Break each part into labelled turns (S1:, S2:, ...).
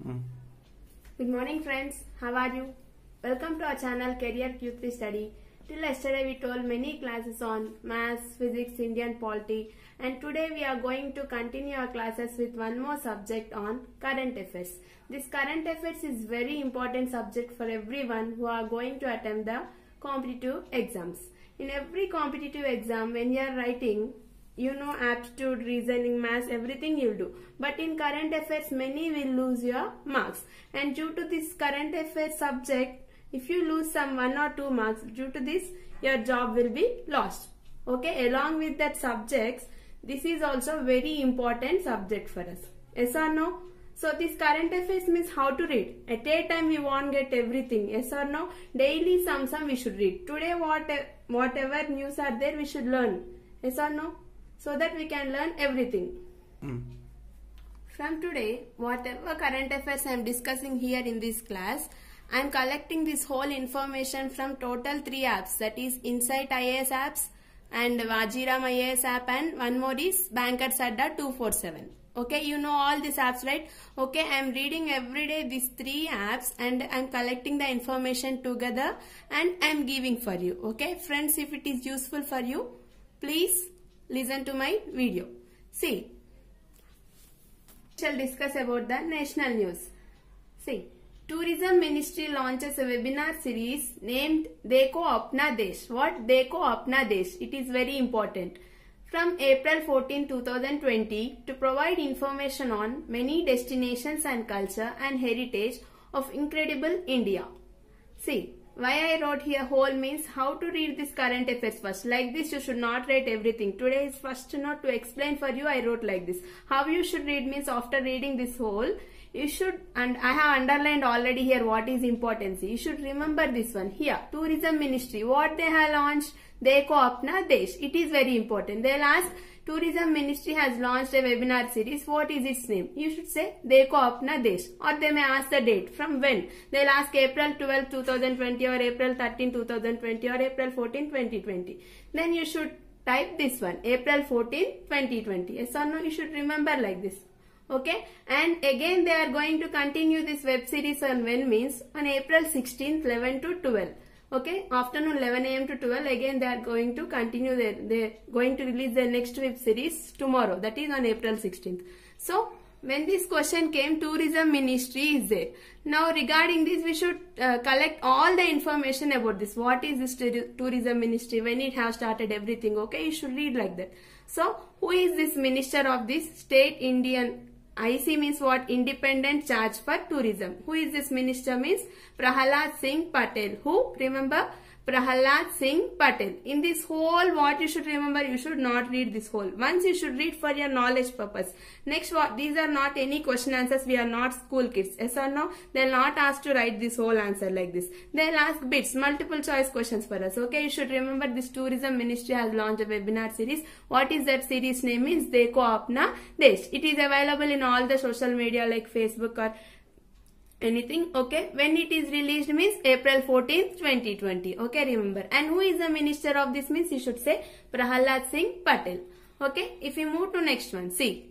S1: Mm.
S2: Good morning friends, how are you? Welcome to our channel Career Q3 Study. Till yesterday we told many classes on Maths, Physics, Indian Polity, and today we are going to continue our classes with one more subject on Current Affairs. This Current Affairs is very important subject for everyone who are going to attempt the competitive exams. In every competitive exam, when you are writing, you know, aptitude, reasoning, maths, everything you'll do. But in current affairs, many will lose your marks. And due to this current affairs subject, if you lose some 1 or 2 marks, due to this, your job will be lost. Okay, along with that subjects, this is also very important subject for us. Yes or no? So this current affairs means how to read. At a time we won't get everything. Yes or no? Daily some we should read. Today whatever news are there, we should learn. Yes or no? So that we can learn everything. From today, whatever current affairs I am discussing here in this class, I am collecting this whole information from total 3 apps, that is Insight IAS apps and Vajiram IAS app, and one more is Bankers Adda 247. Okay, you know all these apps, right? Okay, I am reading every day these 3 apps and I am collecting the information together and I am giving for you. Okay, friends, if it is useful for you, please listen to my video. See, shall discuss about the national news. See, Tourism Ministry launches a webinar series named Dekho Apna Desh. What? Dekho Apna Desh. It is very important. From April 14, 2020 to provide information on many destinations and culture and heritage of incredible India. See, why I wrote here whole means how to read this current affairs first. Like this you should not write everything. Today is first note to explain for you. I wrote like this. How you should read means after reading this whole, you should, and I have underlined already here what is importance. You should remember this one here. Tourism Ministry, what they have launched? Dekho Apna Desh. It is very important. They'll ask, Tourism Ministry has launched a webinar series. What is its name? You should say Dekho Apna Desh. Or they may ask the date. From when? They'll ask April 12, 2020 or April 13, 2020 or April 14, 2020. Then you should type this one. April 14, 2020. Yes or no? You should remember like this. Okay. And again they are going to continue this web series on when means on April 16th, 11 to 12. Okay, afternoon 11 AM to 12, again they are going to continue they're going to release their next web series tomorrow, that is on April 16th. So, when this question came, Tourism Ministry is there. Now regarding this, we should collect all the information about this. What is this Tourism Ministry, when it has started, everything. Okay, you should read like that. So, who is this minister of this state? Indian IC means what? Independent Charge for Tourism. Who is this minister means? Prahalad Singh Patel. Who? Remember? Prahalad Singh Patel. In this whole, what you should remember, you should not read this whole. Once you should read for your knowledge purpose. Next, what? These are not any question answers. We are not school kids. Yes or no? They'll not ask to write this whole answer like this. They'll ask bits, multiple choice questions for us. Okay, you should remember this Tourism Ministry has launched a webinar series. What is that series name? Means Dekho Apna Desh. It is available in all the social media like Facebook or anything. Okay, when it is released means April 14th, 2020. Okay, remember. And who is the minister of this means you should say Prahalad Singh Patel. Okay, if we move to next one, see,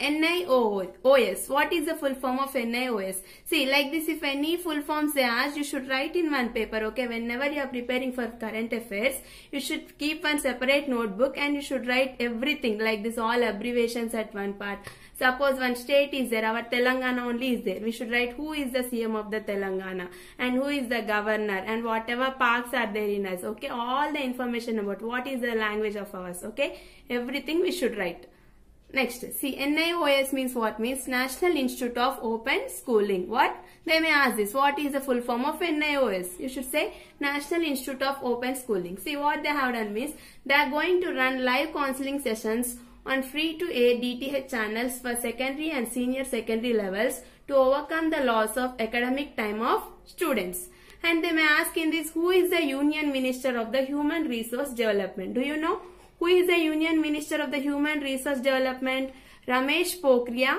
S2: NIOS. What is the full form of NIOS? See, like this, if any full forms they ask, you should write in one paper. Okay, whenever you are preparing for current affairs, you should keep one separate notebook and you should write everything like this, all abbreviations at one part. Suppose one state is there, our Telangana only is there. We should write who is the CM of the Telangana and who is the governor and whatever parks are there in us. Okay, all the information about what is the language of ours. Okay, everything we should write. Next, see, NIOS means what? Means National Institute of Open Schooling. What? They may ask this. What is the full form of NIOS? You should say National Institute of Open Schooling. See, what they have done means they are going to run live counseling sessions on free-to-air DTH channels for secondary and senior secondary levels to overcome the loss of academic time of students. And they may ask in this, who is the Union Minister of the Human Resource Development? Do you know who is the Union Minister of the Human Resource Development? Ramesh Pokhriyal.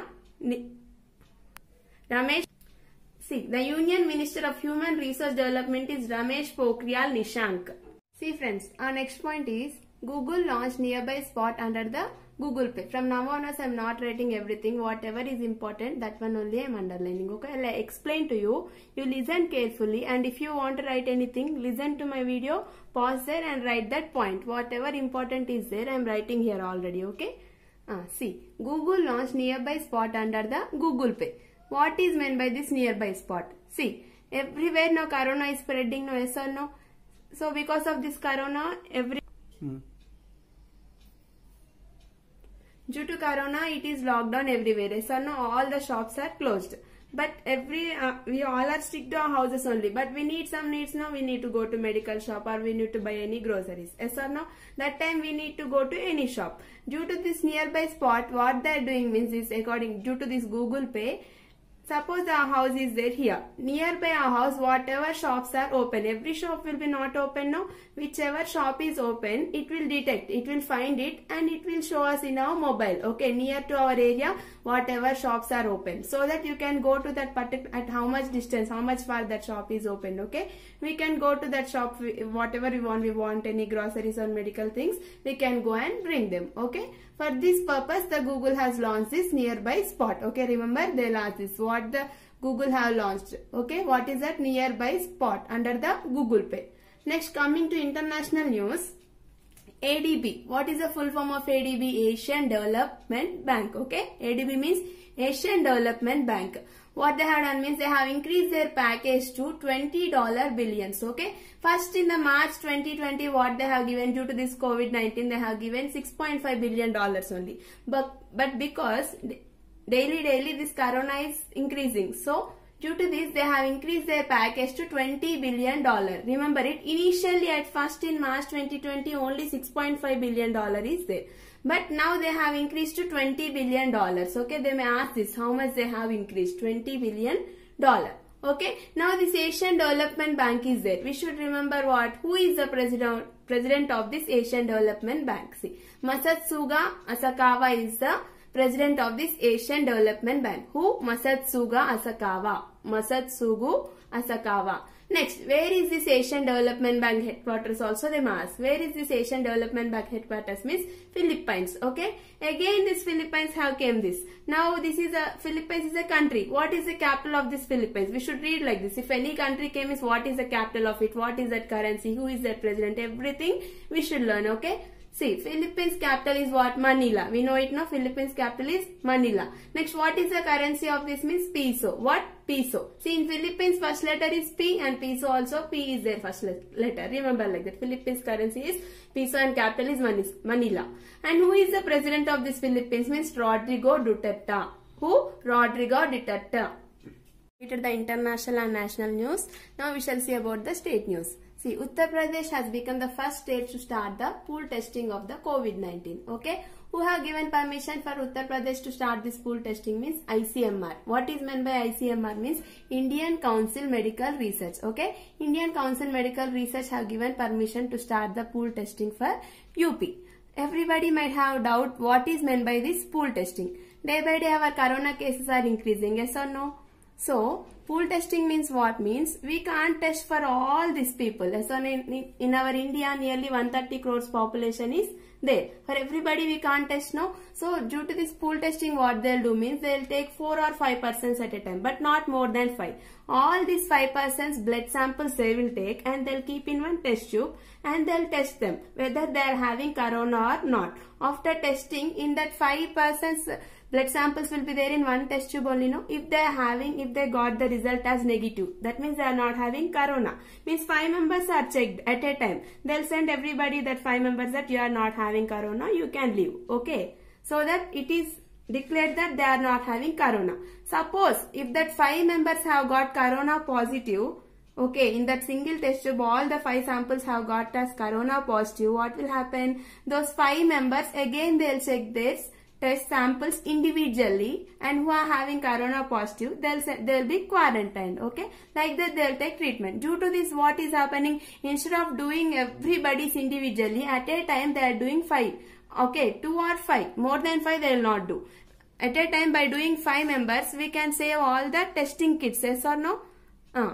S2: See, the Union Minister of Human Resource Development is Ramesh Pokhriyal Nishank. See friends, our next point is Google launched Nearby Spot under the Google Pay. From now on, I am not writing everything. Whatever is important, that one only I am underlining. Okay, I'll explain to you. You listen carefully, and if you want to write anything, listen to my video, pause there and write that point. Whatever important is there, I am writing here already. Okay. See, Google launched nearby spot under the Google Pay. What is meant by this nearby spot? See, everywhere now corona is spreading. No, yes or no? So because of this corona, due to corona, it is locked down everywhere. Yes or no? All the shops are closed. But we all are stick to our houses only. But we need some needs now. We need to go to medical shop or we need to buy any groceries. Yes or no? That time we need to go to any shop. Due to this nearby spot, what they are doing means is due to this Google Pay. Suppose our house is there here. Nearby our house, whatever shops are open. Every shop will be not open now. Whichever shop is open, it will detect. It will find it and it will show us in our mobile. Okay, near to our area, whatever shops are open. So that you can go to that particular, at how much distance, how much far that shop is open. Okay, we can go to that shop, whatever we want. We want any groceries or medical things, we can go and bring them. Okay. For this purpose, the Google has launched this nearby spot. Okay, remember they launched this. What the Google have launched? Okay, what is that nearby spot under the Google Pay? Next, coming to international news, ADB. What is the full form of ADB? Asian Development Bank. Okay, ADB means Asian Development Bank. What they have done means they have increased their package to $20 billions. Okay. First in the March 2020, what they have given due to this COVID-19, they have given $6.5 billion only. But because daily this corona is increasing. So due to this, they have increased their package to $20 billion. Remember it, initially at first in March 2020, only $6.5 billion is there. But now they have increased to $20 billion. Okay, they may ask this, how much they have increased? $20 billion. Okay, now this Asian Development Bank is there. We should remember what? Who is the president of this Asian Development Bank? See, Masatsugu Asakawa is the president of this Asian Development Bank. Who? Masatsugu Asakawa. Masatsugu Asakawa. Next, where is this Asian Development Bank headquarters? Also they must ask. Where is this Asian Development Bank headquarters? Means Philippines. Okay. Again this Philippines have came this. Now this is Philippines is a country. What is the capital of this Philippines? We should read like this. If any country came is what is the capital of it? What is that currency? Who is that president? Everything we should learn. Okay. See, Philippines capital is what? Manila. We know it now. Philippines capital is Manila. Next, what is the currency of this? Means peso. What? Peso. See, in Philippines first letter is P and peso also P is their first letter. Remember like that. Philippines currency is peso and capital is Manila. And who is the president of this Philippines? Means Rodrigo Duterte. Who? Rodrigo Duterte. Completed the international and national news. Now we shall see about the state news. See, Uttar Pradesh has become the first state to start the pool testing of the COVID-19. Okay. Who have given permission for Uttar Pradesh to start this pool testing means ICMR. What is meant by ICMR means Indian Council Medical Research. Okay. Indian Council Medical Research have given permission to start the pool testing for UP. Everybody might have doubt what is meant by this pool testing. Day by day our corona cases are increasing. Yes or no? So, pool testing means what? Means we can't test for all these people. So, in our India, nearly 130 crores population is there. For everybody we can't test now. So, due to this pool testing, what they'll do means they'll take 4 or 5 persons at a time, but not more than 5. All these 5 persons blood samples they will take and they'll keep in one test tube and they'll test them whether they are having corona or not. After testing, in that 5 persons blood samples will be there in one test tube only. No, if they got the result as negative, that means they are not having corona. Means 5 members are checked at a time. They'll send everybody that 5 members that you are not having corona, you can leave. Okay, so that it is declared that they are not having corona. Suppose if that 5 members have got corona positive, okay, in that single test tube all the 5 samples have got as corona positive, what will happen? Those 5 members again they'll check this test samples individually, and who are having corona positive, they'll be quarantined. Okay, like that they'll take treatment. Due to this, what is happening? Instead of doing everybody's individually at a time, they are doing 5. Okay, 2 or 5, more than 5 they will not do. At a time, by doing 5 members, we can save all the testing kits. Yes or no?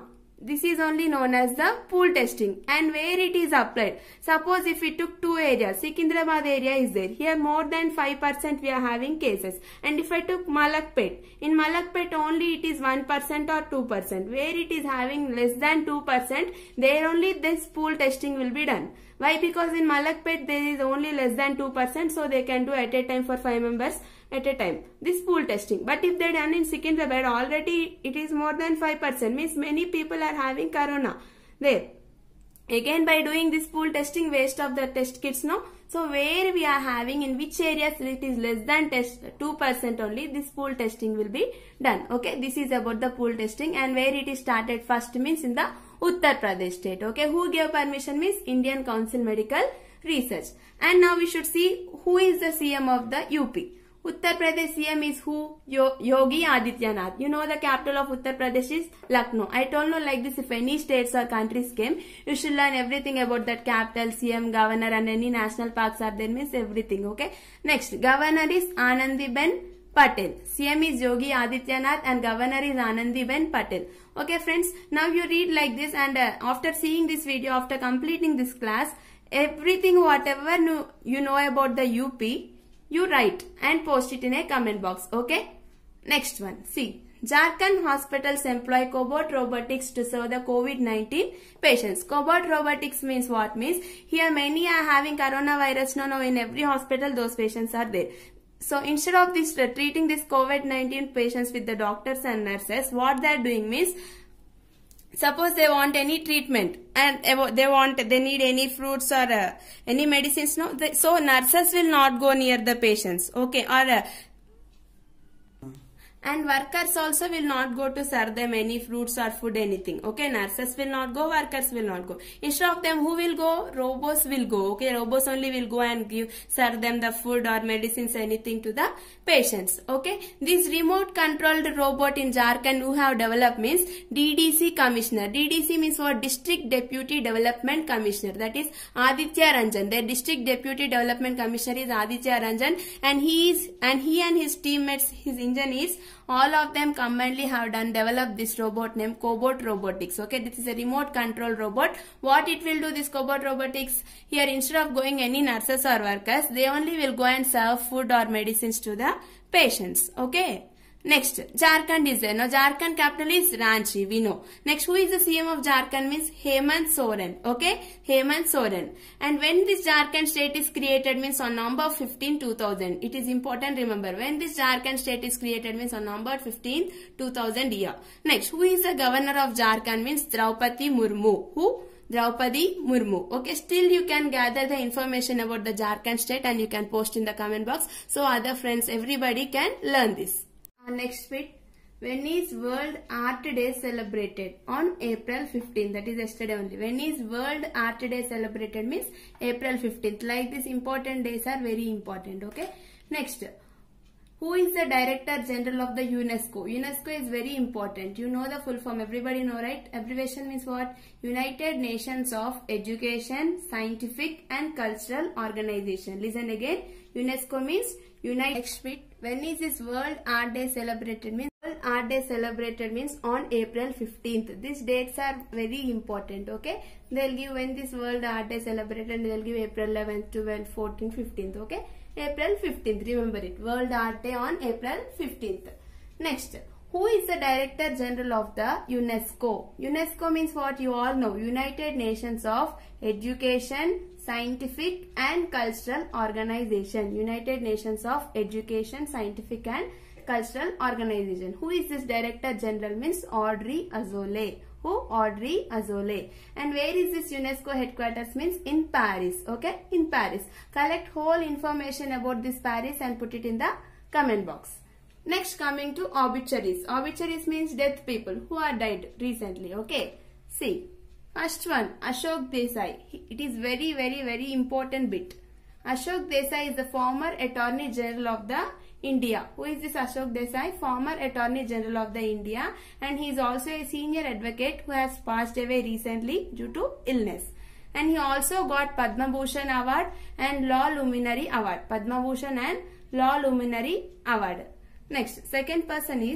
S2: This is only known as the pool testing. And where it is applied? Suppose if we took two areas, Secunderabad area is there. Here more than 5% we are having cases. And if I took Malakpet, in Malakpet only it is 1% or 2%. Where it is having less than 2%, there only this pool testing will be done. Why? Because in Malakpet there is only less than 2%, so they can do at a time for 5 members at a time, this pool testing. But if they done in Secunderabad, already it is more than 5%, means many people are having corona there. Again, by doing this pool testing, waste of the test kits, no? So where we are having, in which areas it is less than 2% only, this pool testing will be done. Okay, this is about the pool testing. And where it is started first means in the Uttar Pradesh state. Okay, who gave permission means Indian Council Medical Research. And now we should see who is the CM of the UP. Uttar Pradesh CM is who? Yogi Adityanath. You know the capital of Uttar Pradesh is Lucknow. I told you like this, if any states or countries came, you should learn everything about that capital, CM, governor, and any national parks are there, means everything. Okay. Next, governor is Anandiben Patel. CM is Yogi Adityanath and governor is Anandiben Patel. Okay friends, now you read like this, and after seeing this video, after completing this class, everything whatever you know about the UP, you write and post it in a comment box. Okay. Next one. See. Jharkhand hospitals employ cobot robotics to serve the COVID-19 patients. Cobot robotics means what? Means here many are having coronavirus. No, in every hospital those patients are there. So instead of this treating this COVID-19 patients with the doctors and nurses, what they are doing means, suppose they want any treatment and they need any fruits or any medicines, no? So nurses will not go near the patients, okay? Or and workers also will not go to serve them any fruits or food, anything. Okay, nurses will not go, workers will not go. Instead of them, who will go? Robots will go. Okay, robots only will go and serve them the food or medicines, anything to the patients. Okay, this remote controlled robot in Jharkhand who have developed means DDC Commissioner. DDC means what? District Deputy Development Commissioner. That is Aditya Ranjan. Their District Deputy Development Commissioner is Aditya Ranjan, and he and his teammates, his engineers, all of them combinedly have developed this robot named Cobot Robotics. Okay, this is a remote control robot. What it will do, this Cobot Robotics? Here, instead of going any nurses or workers, they only will go and serve food or medicines to the patients. Okay. Next, Jharkhand is there. Now, Jharkhand capital is Ranchi, we know. Next, who is the CM of Jharkhand means Hemant Soren. Okay, Hemant Soren. And when this Jharkhand state is created means on November 15, 2000. It is important, remember. When this Jharkhand state is created means on November 15, 2000 year. Next, who is the governor of Jharkhand means Draupadi Murmu. Who? Draupadi Murmu. Okay, still you can gather the information about the Jharkhand state and you can post in the comment box. So other friends, everybody can learn this. Next bit, when is World Art Day celebrated? On April 15th, that is yesterday only. When is World Art Day celebrated means April 15th. Like this, important days are very important. Okay. Next, who is the Director General of the UNESCO? UNESCO is very important. You know the full form. Everybody know, right? Abbreviation means what? United Nations of Education, Scientific and Cultural Organization. Listen again. UNESCO means United. Next bit. When is this World Art Day celebrated means? World Art Day celebrated means on April 15th. These dates are very important. Okay. They'll give when this World Art Day celebrated. They'll give April 11th, 12th, 14th, 15th. Okay. April 15th. Remember it. World Art Day on April 15th. Next. Who is the Director General of the UNESCO? UNESCO means what? You all know. United Nations of Education, Scientific and Cultural Organization. United Nations of Education, Scientific and Cultural Organization. Who is this Director General means Audrey Azoulay. Who? Audrey Azoulay. And where is this UNESCO headquarters means in Paris. Okay, in Paris. Collect whole information about this Paris and put it in the comment box. Next, coming to obituaries. Obituaries means death people who are died recently. Okay, see. First one, Ashok Desai. It is very important bit. Ashok Desai is the former Attorney General of the India. Who is this Ashok Desai? Former Attorney General of the India, and he is also a senior advocate who has passed away recently due to illness. And he also got Padma Bhushan Award and Law Luminary Award. Padma Bhushan and Law Luminary Award. Next, second person is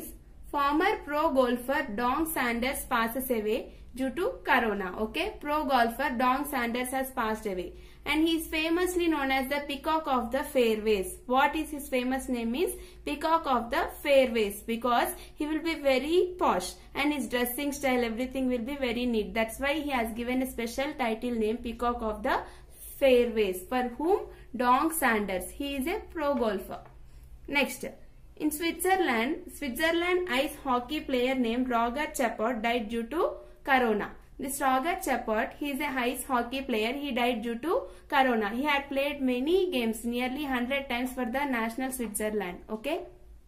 S2: Former pro golfer Dom Sanders passes away due to corona. Okay, pro golfer Dom Sanders has passed away, and he is famously known as the Peacock of the Fairways. What is his famous name is Peacock of the Fairways, because he will be very posh and his dressing style, everything will be very neat. That's why he has given a special title name Peacock of the Fairways. For whom? Dom Sanders. He is a pro golfer. Next, in Switzerland ice hockey player named Roger Chappot died due to corona. This Roger Chappot, he is a ice hockey player. He died due to corona. He had played many games, nearly 100 times for the national Switzerland. Okay.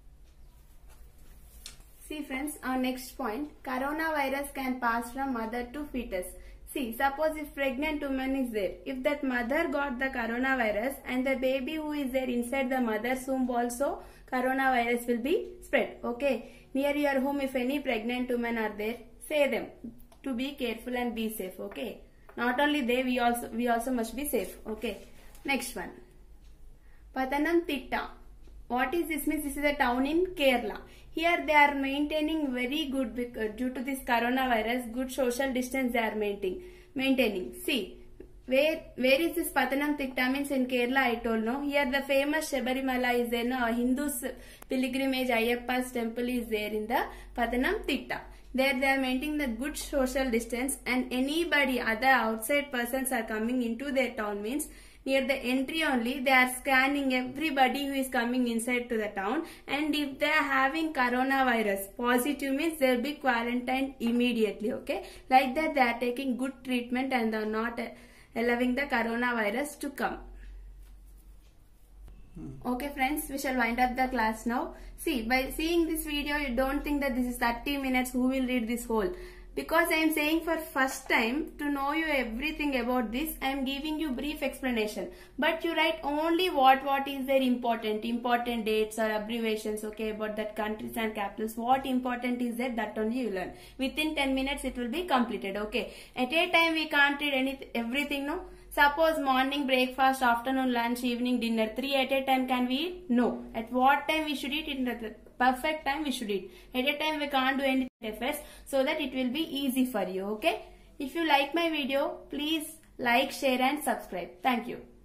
S2: See friends, our next point, coronavirus can pass from mother to fetus. See, suppose if pregnant woman is there, if that mother got the coronavirus and the baby who is there inside the mother's womb also, coronavirus will be spread. Okay. Near your home, if any pregnant women are there, say them to be careful and be safe. Okay. Not only they, we also must be safe. Okay. Next one. Pathanamthitta. What is this? Means this is a town in Kerala. Here they are maintaining very good, due to this coronavirus, good social distance they are maintaining. See, where is this Pathanamthitta? Means in Kerala, I told no. Here the famous Sabarimala is there. No, Hindus pilgrimage Ayyappa's temple is there in the Pathanamthitta. There they are maintaining the good social distance, and anybody, other outside persons are coming into their town, means near the entry only they are scanning everybody who is coming inside to the town, and if they are having coronavirus positive, means they will be quarantined immediately. Okay, like that they are taking good treatment and they are not allowing the coronavirus to come. Okay friends, we shall wind up the class now. See, by seeing this video, you don't think that this is 30 minutes, who will read this whole? Because I am saying for first time, to know you everything about this, I am giving you brief explanation. But you write only what is there important dates or abbreviations, okay, about that countries and capitals. What important is there, that only you learn. Within 10 minutes it will be completed, okay. At a time we can't read everything, no. Suppose morning breakfast, afternoon lunch, evening dinner, 3 at a time can we eat? No. At what time we should eat? In the perfect time we should eat. At a time we can't do any first, so that it will be easy for you. Okay. If you like my video, please like, share and subscribe. Thank you.